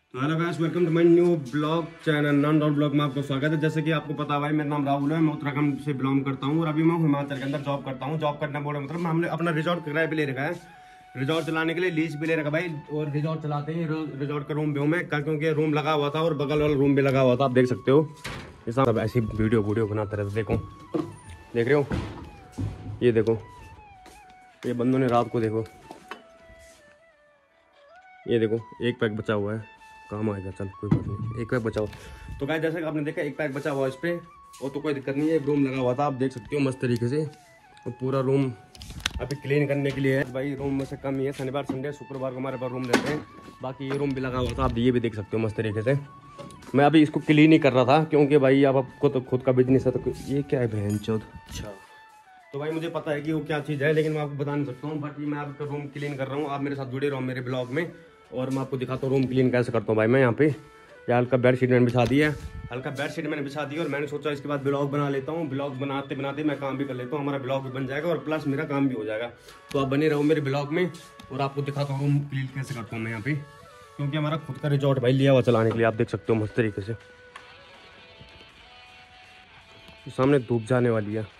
तो hello guys, welcome to my new blog channel non dot blog में आपको स्वागत है। जैसे कि आपको पता है भाई, मेरा नाम राहुल है, मैं उत्तराखंड से बिलोंग करता हूँ और अभी मैं हिमाचल के अंदर जॉब करता हूँ। जॉब करना बोल मतलब हमने अपना रिजॉर्ट किराए पे ले रखा है, रिजॉर्ट चलाने के लिए लीज भी ले रखा भाई। और रिजॉर्ट चलाते हैं, रिजॉर्ट का रूम भी हूँ मैं, क्योंकि रूम लगा हुआ था और बगल वाला रूम भी लगा हुआ था। आप देख सकते हो, ये सब ऐसी वीडियो बनाते रहते। देखो, देख रहे हो, ये देखो, ये बंदों ने रात को देखो, ये देखो एक पैक बचा हुआ है, काम आएगा, चल कोई बात नहीं, एक पैक बचा हुआ। तो गाइस जैसे कि आपने देखा, एक पैक बचा हुआ इस पे, और तो कोई दिक्कत नहीं है। एक रूम लगा हुआ था, आप देख सकते हो मस्त तरीके से। और पूरा रूम अभी क्लीन करने के लिए है भाई। रूम में से कम ही है, शनिवार संडे शुक्रवार को हमारे पास रूम रहते हैं। बाकी ये रूम भी लगा हुआ था, आप ये भी देख सकते हो मस्त तरीके से। मैं अभी इसको क्लीन ही कर रहा था, क्योंकि भाई अब आपको तो खुद का बिजनेस है। तो ये क्या है बहन चौथ, अच्छा तो भाई मुझे पता है कि वो क्या चीज़ है, लेकिन मैं आपको बता नहीं सकता हूँ। बाकी मैं आपका रूम क्लीन कर रहा हूँ, आप मेरे साथ जुड़े रहो मेरे ब्लॉग में, और मैं आपको दिखाता हूँ रूम क्लीन कैसे करता हूँ भाई। मैं यहाँ पे हल्का बेड शीट मैंने बिछा दी है, हल्का बेड शीट मैंने बिछा दी, और मैंने सोचा इसके बाद ब्लॉग बना लेता हूँ। ब्लॉग बनाते बनाते मैं काम भी कर लेता हूँ, हमारा ब्लॉग भी बन जाएगा और प्लस मेरा काम भी हो जाएगा। तो आप बने रहो मेरे ब्लॉग में, और आपको दिखाता हूँ रूम क्लीन कैसे करता हूँ मैं यहाँ पे, क्योंकि हमारा खुद का रिजॉर्ट भाई लिया हुआ चलाने के लिए। आप देख सकते हो मस्त तरीके से, सामने धूप जाने वाली है,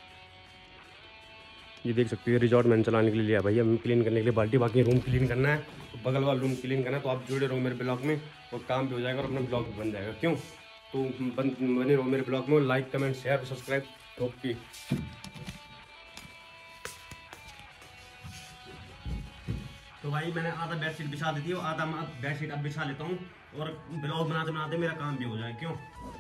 ये देख सकते हो। रिजॉर्ट मैंने चलाने के लिए लिया भाई, हम क्लीन करने के लिए बाल्टी। बाकी रूम क्लीन करना है, तो बगल वाला रूम क्लीन करना है। तो आप जुड़े रहो मेरे ब्लॉग में, और काम भी हो जाएगा और अपना ब्लॉग भी बन जाएगा। क्यों? तो बने रहो मेरे ब्लॉग में, like comment share subscribe okay. तो भाई मैंने आधा बेडशीट बिछा दी थी, और आधा बेडशीट अब बिछा लेता हूँ, और ब्लॉग बनाते बनाते मेरा काम भी हो जाए। क्यों?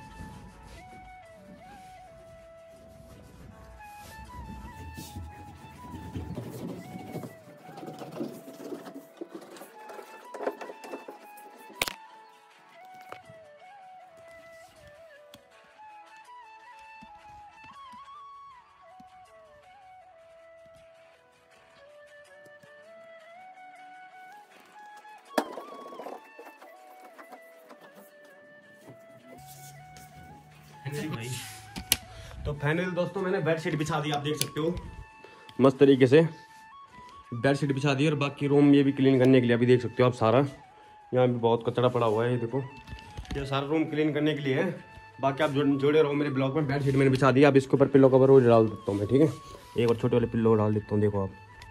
भाई तो फाइनल दोस्तों, मैंने बेडशीट बिछा दी, आप देख सकते हो मस्त तरीके से बेडशीट बिछा दी। और बाकी रूम ये भी क्लीन करने के लिए अभी देख सकते हो आप, सारा यहाँ भी बहुत कचरा पड़ा हुआ है, ये देखो, ये सारा रूम क्लीन करने के लिए है। बाकी आप जुड़े रहो मेरे ब्लॉग में। बेडशीट मैंने बिछा दी, अब इसके ऊपर पिल्लो कवर रोज डाल देता हूँ मैं, ठीक है। एक और छोटे वाले पिल्लो डाल देता हूँ, देखो आप।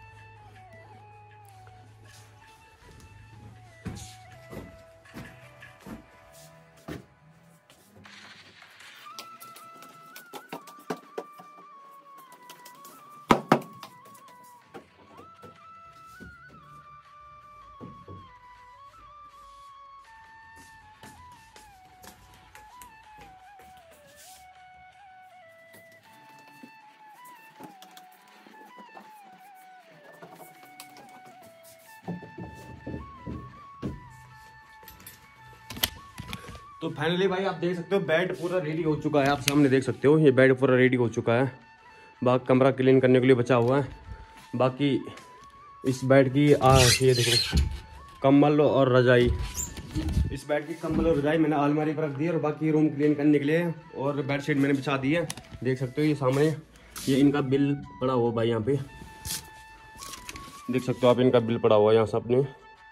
तो फाइनली भाई आप देख सकते हो, बेड पूरा रेडी हो चुका है, आप सामने देख सकते हो, ये बेड पूरा रेडी हो चुका है। बाकी कमरा क्लीन करने के लिए बचा हुआ है। बाकी इस बेड की ये देखो, कंबल और रजाई, इस बेड की कंबल और रजाई मैंने अलमारी पर रख दी है। और बाकी रूम क्लीन करने के लिए और बेडशीट मैंने बिछा दी है, देख सकते हो। ये सामने ये इनका बिल पड़ा हुआ भाई, यहाँ पे देख सकते हो आप, इनका बिल पड़ा हुआ है यहाँ सामने,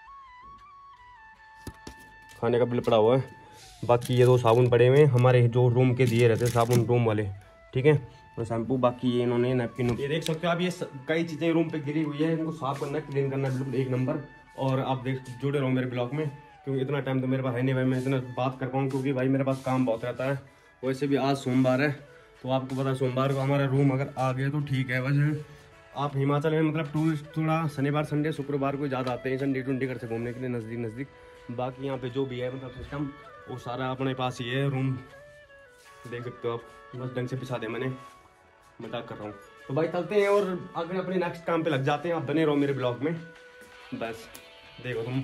खाने का बिल पड़ा हुआ है। बाकी ये दो साबुन पड़े हुए हैं, हमारे जो रूम के दिए रहते हैं साबुन, रूम वाले, ठीक है, और शैम्पू। बाकी ये इन्होंने नैपकिन, ये देख सकते हो आप, ये कई चीज़ें रूम पे गिरी हुई है, इनको साफ करना, क्लीन करना बिल्कुल एक नंबर। और आप जुड़े रहो मेरे ब्लॉग में, क्योंकि इतना टाइम तो मेरे पास है नहीं भाई, मैं इतना बात कर पाऊँ, क्योंकि भाई मेरे पास काम बहुत रहता है। वैसे भी आज सोमवार है, तो आपको पता है सोमवार को हमारा रूम अगर आ गए तो ठीक है। वैसे आप हिमाचल में मतलब टूरिस्ट थोड़ा शनिवार संडे शुक्रवार को ज़्यादा आते हैं, संडे टूंडे घर से घूमने के लिए, नज़दीक नज़दीक। बाकी यहाँ पे जो भी है मतलब सिस्टम, वो सारा अपने पास ही है। रूम देख सकते हो आप, बस ढंग से बिछा दे, मैंने मजाक कर रहा हूँ। तो भाई चलते हैं और अगर अपने नेक्स्ट काम पे लग जाते हैं। आप बने रहो मेरे ब्लॉग में, बस देखो तुम।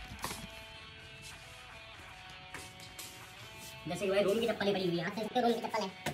जैसे कि भाई रूम की चप्पलें पड़ी हुई है, आप देख सकते हो रूम की चप्पल है।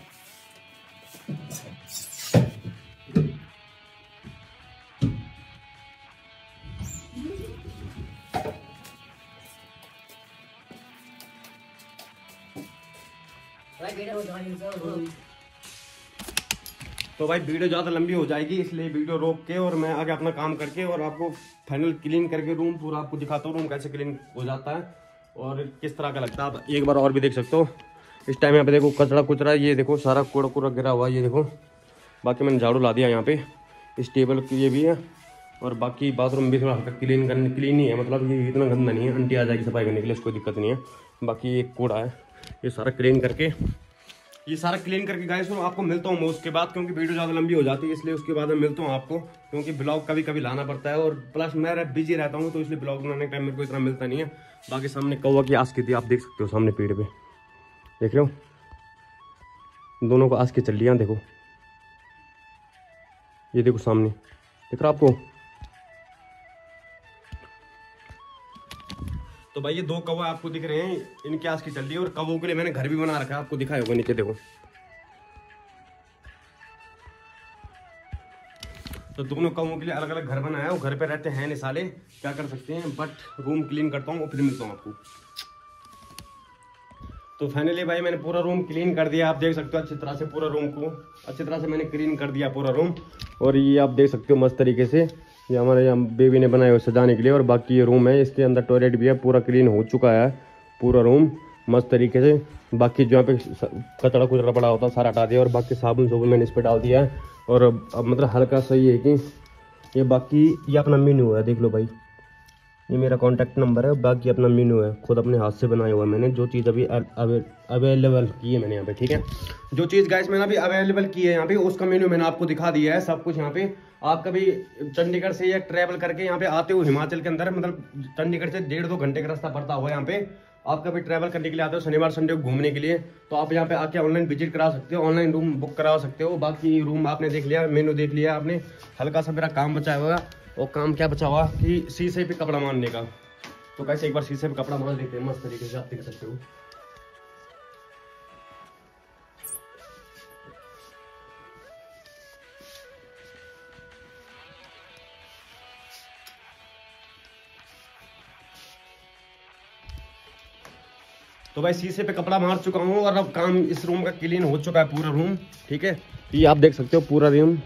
तो भाई वीडियो ज़्यादा लंबी हो जाएगी, इसलिए वीडियो रोक के और मैं आगे अपना काम करके और आपको फाइनल क्लीन करके रूम पूरा आपको दिखाता हूँ, रूम कैसे क्लीन हो जाता है। और किस तरह का लगता है आप एक बार और भी देख सकते हो। इस टाइम यहाँ पे देखो कचरा कुचरा, ये देखो सारा कूड़ा कूड़ा गिरा हुआ, ये देखो। बाकी मैंने झाड़ू ला दिया यहाँ पे, इस टेबल की ये भी है। और बाकी बाथरूम भी थोड़ा हल्का क्लीन ही है, मतलब ये इतना गंदा नहीं है, आंटी आ जाएगी सफाई करने के लिए, उसको दिक्कत नहीं है। बाकी एक कूड़ा है, ये सारा क्लीन करके गाइस आपको मिलता हूँ मैं उसके बाद, क्योंकि वीडियो ज़्यादा लंबी हो जाती है, इसलिए उसके बाद मैं मिलता हूँ आपको, क्योंकि ब्लॉग कभी कभी लाना पड़ता है और प्लस मैं बिजी रहता हूँ, तो इसलिए ब्लॉग बनाने का टाइम मेरे को इतना मिलता नहीं है। बाकी सामने कौवा की आस की थी, आप देख सकते हो सामने पेड़ पे, देख रहे हो दोनों को आस के चल रही है, देखो ये देखो सामने दिख रहा आपको। तो भाई ये दो कौवा आपको दिख रहे हैं, इनके आस की चल रही है। और कौवों के लिए मैंने घर भी बना रखा है, आपको दिखाया होगा नीचे देखो। तो दोनों कौवों के लिए अलग अलग घर बनाया है, वो घर पे रहते हैं नहीं साले, क्या कर सकते हैं। बट रूम क्लीन करता हूँ और फिर मिलता हूँ आपको। तो फाइनली भाई मैंने पूरा रूम क्लीन कर दिया, आप देख सकते हो अच्छी तरह से पूरा रूम को अच्छी तरह से मैंने क्लीन कर दिया पूरा रूम। और ये आप देख सकते हो मस्त तरीके से, ये हमारे यहाँ बेबी ने बनाया हुआ सजाने के लिए। और बाकी ये रूम है, इसके अंदर टॉयलेट भी है, पूरा क्लीन हो चुका है पूरा रूम मस्त तरीके से। बाकी जो यहाँ पे कचरा कुचरा पड़ा होता है सारा हटा दिया, और बाकी साबुन साबुन मैंने इस पर डाल दिया है। और अब मतलब हल्का सा ये है कि ये बाकी ये अपना मेन्यू है, देख लो भाई, ये मेरा कॉन्टैक्ट नंबर है, बाकी अपना मेन्यू है, खुद अपने हाथ से बनाया हुआ है मैंने, जो चीज़ अभी अवेलेबल की है मैंने यहाँ पे, ठीक है। जो चीज़ गाइस मैंने अभी अवेलेबल की है यहाँ पे, उसका मेन्यू मैंने आपको दिखा दिया है सब कुछ। यहाँ पे आप कभी चंडीगढ़ से या ट्रैवल करके यहाँ पे आते हो हिमाचल के अंदर, मतलब चंडीगढ़ से 1.5-2 घंटे का रास्ता पड़ता हुआ यहाँ पे, आप कभी ट्रैवल करने के लिए आते हो शनिवार संडे को घूमने के लिए, तो आप यहाँ पे आके ऑनलाइन विजिट करा सकते हो, ऑनलाइन रूम बुक करा सकते हो। बाकी रूम आपने देख लिया, मेन्यू देख लिया आपने, हल्का सा मेरा काम बचा हुआ। और काम क्या बचा हुआ कि शीशे पे कपड़ा मारने का। तो कैसे एक बार शीशे पे कपड़ा मार लेते हैं मस्त तरीके से, आप देख सकते हो। तो भाई शीशे पे कपड़ा मार चुका हूँ और अब काम इस रूम का क्लीन हो चुका है पूरा रूम, ठीक है। ये आप देख सकते हो पूरा रूम,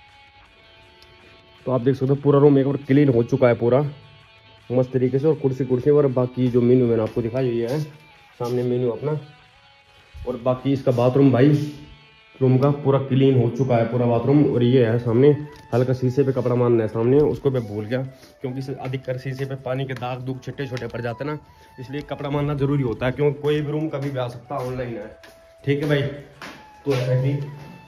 तो आप देख सकते हो पूरा रूम एक बार क्लीन हो चुका है पूरा मस्त तरीके से। और कुर्सी और बाकी जो मेन्यू मैंने आपको दिखाया ये है सामने मेन्यू अपना। और बाकी इसका बाथरूम भाई रूम का पूरा क्लीन हो चुका है पूरा बाथरूम। और ये है सामने हल्का शीशे पे कपड़ा मारना है सामने, उसको मैं भूल गया, क्योंकि अधिकतर शीशे पे पानी के दाग दूग छोटे छोटे पड़ जाते हैं ना, इसलिए कपड़ा मारना जरूरी होता है, क्योंकि कोई भी रूम कभी भी आ सकता है, ऑनलाइन है, ठीक है भाई। तो ऐसा ही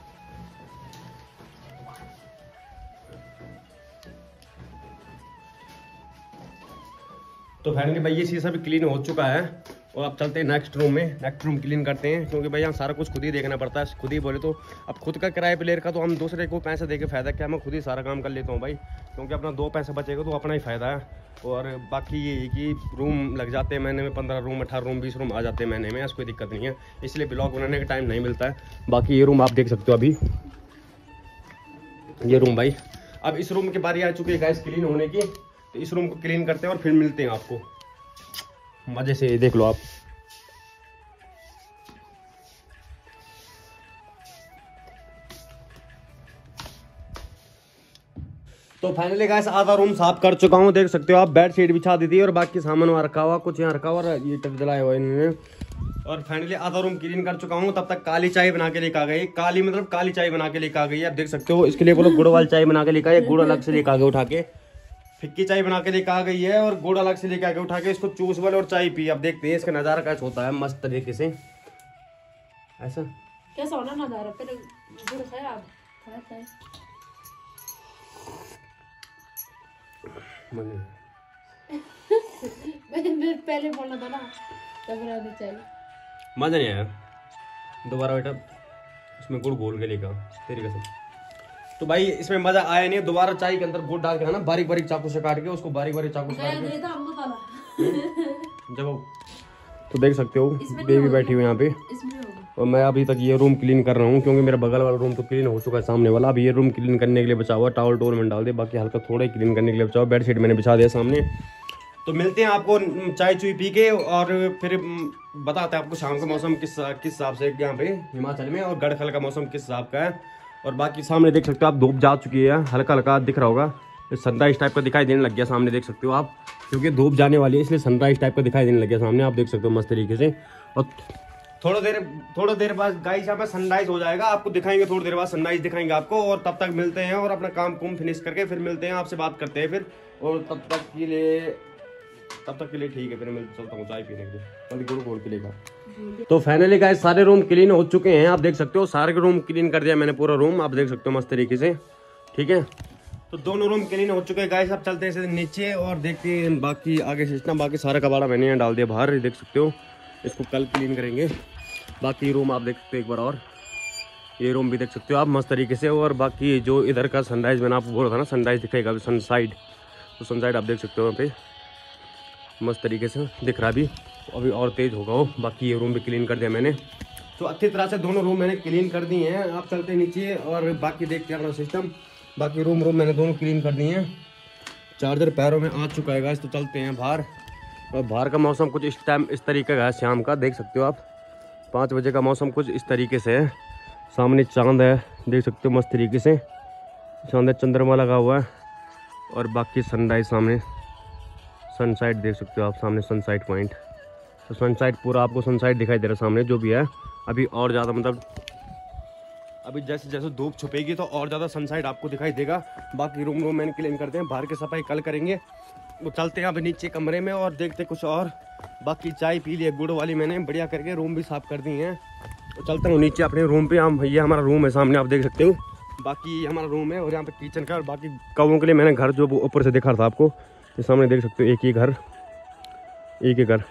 तो फाइनली भाई ये शीशा भी क्लीन हो चुका है। और अब चलते हैं नेक्स्ट रूम में, नेक्स्ट रूम क्लीन करते हैं, क्योंकि भाई यहाँ सारा कुछ खुद ही देखना पड़ता है। खुद ही बोले तो अब खुद का किराए पे लेर का, तो हम दूसरे को पैसे दे के फायदा क्या, मैं खुद ही सारा काम कर लेता हूँ भाई, क्योंकि अपना 2 पैसे बचेगा तो अपना ही फायदा है। और बाकी ये है कि रूम लग जाते हैं महीने में 15 रूम 18 रूम 20 रूम आ जाते हैं महीने में, ऐसी कोई दिक्कत नहीं है, इसलिए ब्लॉग बनाने का टाइम नहीं मिलता है। बाकी ये रूम आप देख सकते हो अभी, ये रूम भाई अब इस रूम की बारी आ चुकी है गाइस क्लीन होने की। तो इस रूम को क्लीन करते हैं और फिर मिलते हैं आपको, मजे से देख लो आप। तो फाइनली गाइस आधा रूम साफ कर चुका हूँ, देख सकते हो आप, बेड शीट बिछा दी थी और बाकी सामान वहाँ रखा हुआ, कुछ यहाँ रखा हुआ और ये टप जलाया हुआ इन्होंने। और फाइनली आधा रूम क्लीन कर चुका हूँ। तब तक काली चाय बना के लेकर आ गई, काली मतलब काली चाय बना के लेकर आ गई, आप देख सकते हो। इसके लिए बोलो गुड़ वाली चाय बना के लेकर आई, गुड़ अलग से लेकर आ गए उठा के, फिक्की चाय बना के लेकर आ गई है और गुड़ अलग से लेकर आ गए उठा के, इसको चूस वाले और चाय पी। अब देखते हैं इसका नजारा कैसा होता है मस्त तरीके से, ऐसा कैसा होना नजारा, पहले गुड़ खाया आप खाया मैंने पहले बोलना था ना, तब रहनी चाहिए। मजा नहीं आया दोबारा बेटा, इसमें गुड़ घोल के लेकर तेरी कसम। तो भाई इसमें मजा आया नहीं, दोबारा चाय के अंदर गुड़ डाल के ना बारीक बारीक चाकू से काट के उसको बारीक बारीक चाकू से काट के जब तो देख सकते हो बेबी बैठी हुई यहाँ पे। और मैं अभी तक ये रूम क्लीन कर रहा हूँ, क्योंकि मेरा बगल वाला रूम तो क्लीन हो चुका है सामने वाला। अभी ये रूम क्लीन करने के लिए बचा हुआ, टावल टोल में डाल दे, बाकी हल्का थोड़ा ही क्लीन करने के लिए बचा हुआ। बेडशीट मैंने बिछा दिया सामने। तो मिलते हैं आपको चाय चुई पी के, और फिर बताते हैं आपको शाम का मौसम किस हिसाब से यहाँ पे हिमाचल में, और गढ़खल का मौसम किस हिसाब का है। और बाकी सामने देख सकते हो आप धूप जा चुकी है, हल्का हल्का दिख रहा होगा, सनराइज टाइप का दिखाई देने लग गया सामने, देख सकते हो आप। क्योंकि धूप जाने वाली है, इसलिए सनराइज टाइप का दिखाई देने लग गया सामने, आप देख सकते हो मस्त तरीके से। और थोड़ा देर बाद गाइस यहाँ पे सनराइज हो जाएगा, आपको दिखाएंगे थोड़ी देर बाद सनराइज दिखाएंगे आपको। और तब तक मिलते हैं और अपना काम कुम फिनिश करके फिर मिलते हैं, आपसे बात करते हैं फिर। और तब तक के लिए ठीक है, फिर मैं चलता हूँ चाय पीने के लिए, गुड़ खोल के लेगा। तो फाइनली गाइस सारे रूम क्लीन हो चुके हैं, आप देख सकते हो सारे रूम क्लीन कर दिया मैंने, पूरा रूम आप देख सकते हो मस्त तरीके से, ठीक है। तो दोनों रूम क्लीन हो चुके हैं गाइस, अब चलते हैं नीचे और देखते हैं बाकी आगे सिस्टम। बाकी सारा कबाड़ा मैंने यहाँ डाल दिया बाहर, देख सकते हो, इसको कल क्लीन करेंगे। बाकी रूम आप देख सकते हो एक बार, और ये रूम भी देख सकते हो आप मस्त तरीके से। और बाकी जो इधर का सनराइज मैंने आपको बोला था ना, सनराइज दिखेगा सनसाइड, तो सनसाइड आप देख सकते हो यहाँ पे मस्त तरीके से दिख रहा, अभी और तेज होगा वो। बाकी ये रूम भी क्लीन कर दिया मैंने, तो अच्छी तरह से दोनों रूम मैंने क्लीन कर दिए हैं। आप चलते हैं नीचे और बाकी देखते हैं अपना सिस्टम। बाकी रूम मैंने दोनों क्लीन कर दिए हैं, चार्जर पैरों में आ चुका है गाइस। तो चलते हैं बाहर, और बाहर का मौसम कुछ इस टाइम इस तरीके का है, शाम का देख सकते हो आप, 5 बजे का मौसम कुछ इस तरीके से है। सामने चांद है, देख सकते हो मस्त तरीके से, चांद चंद्रमा लगा हुआ है। और बाकी सनराइज सामने, सनसाइड देख सकते हो आप सामने, सनसाइड पॉइंट। तो सनसाइड पूरा आपको सनसाइड दिखाई दे रहा है सामने जो भी है। अभी और ज़्यादा मतलब अभी जैसे जैसे धूप छुपेगी तो और ज़्यादा सनसाइड आपको दिखाई देगा। बाकी रूम मैंने क्लीन करते हैं, बाहर की सफाई कल करेंगे। वो चलते हैं अभी नीचे कमरे में और देखते कुछ और। बाकी चाय पी ली है गुड़ वाली मैंने बढ़िया करके, रूम भी साफ़ कर दी है। तो चलता हूँ नीचे अपने रूम पे। हम ये हमारा रूम है सामने, आप देख सकते हो। बाकी हमारा रूम है और यहाँ पे किचन का, और बाकी कौवों के लिए मैंने घर जो ऊपर से दिखा था आपको, ये सामने देख सकते हो, एक ही घर।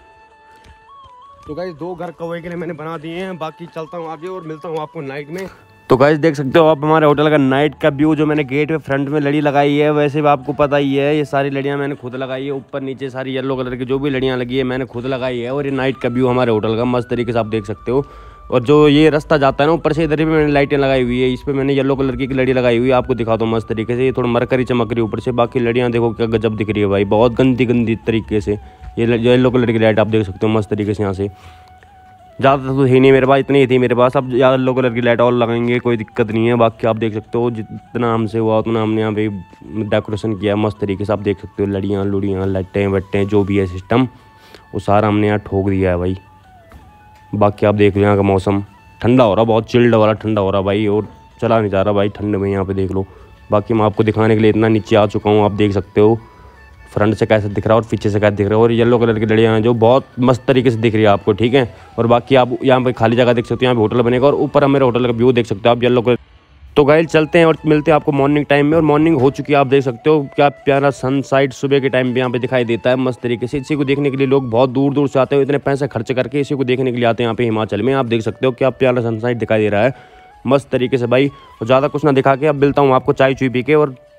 तो गाइस 2 घर कौवे के लिए मैंने बना दिए हैं। बाकी चलता हूँ आगे और मिलता हूँ आपको नाइट में। तो गाइस देख सकते हो आप हमारे होटल का नाइट का व्यू, जो मैंने गेट पे फ्रंट में लड़ी लगाई है, वैसे भी आपको पता ही है ये सारी लड़ियाँ मैंने खुद लगाई है। ऊपर नीचे सारी येलो कलर की जो भी लड़ियाँ लगी है मैंने खुद लगाई है। और ये नाइट का व्यू हमारे होटल का मस्त तरीके से आप देख सकते हो। और जो ये रास्ता जाता है ना ऊपर से, इधर भी मैंने लाइटें लगाई हुई है, इस पर मैंने येलो कलर की लड़ी लगाई हुई है, आपको दिखा दो मस्त तरीके से। ये थोड़ा मरकरी चमक रही है ऊपर से। बाकी लड़ियाँ देखो क्या गजब दिख रही है भाई, बहुत गंदी तरीके से। ये येलो कलर की लाइट आप देख सकते हो मस्त तरीके से। यहाँ से ज़्यादा तो ही नहीं मेरे पास, इतनी ही थी मेरे पास। अब येलो कलर की लाइट और लगाएंगे, कोई दिक्कत नहीं है। बाकी आप देख सकते हो जितना हमसे हुआ उतना हमने यहाँ पे डेकोरेशन किया मस्त तरीके से, आप देख सकते हो। लड़ियाँ लुड़ियाँ लाइटें वट्टें जो भी है सिस्टम, वो सारा हमने यहाँ ठोक दिया है भाई। बाकी आप देख लो यहाँ का मौसम ठंडा हो रहा, बहुत चिल्ड वाला ठंडा हो रहा भाई, और चला नहीं जा रहा भाई ठंड में। यहाँ पे देख लो। बाकी मैं आपको दिखाने के लिए इतना नीचे आ चुका हूँ, आप देख सकते हो फ्रंट से कैसे दिख रहा है और पीछे से कैसे दिख रहा है। और येलो कलर की लड़ियाँ हैं जो बहुत मस्त तरीके से दिख रही है आपको, ठीक है। और बाकी आप यहाँ पे खाली जगह देख सकते हो, यहाँ पे होटल बनेगा, और ऊपर हम मेरे होटल का व्यू देख सकते हो आप येलो कलर। तो गाइस चलते हैं और मिलते हैं आपको मॉर्निंग टाइम में। और मॉर्निंग हो चुकी है, आप देख सकते हो क्या प्यारा सनसाइड सुबह के टाइम पे यहाँ पे दिखाई देता है मस्त तरीके से। इसी को देखने के लिए लोग बहुत दूर दूर से आते हैं, इतने पैसे खर्च करके इसी को देखने के लिए आते हैं यहाँ पे हिमाचल में। आप देख सकते हो क्या प्यारा सनसाइड दिखाई दे रहा है मस्त तरीके से भाई। और ज़्यादा कुछ ना दिखा के अब मिलता हूँ आपको चाय चुई पी के, और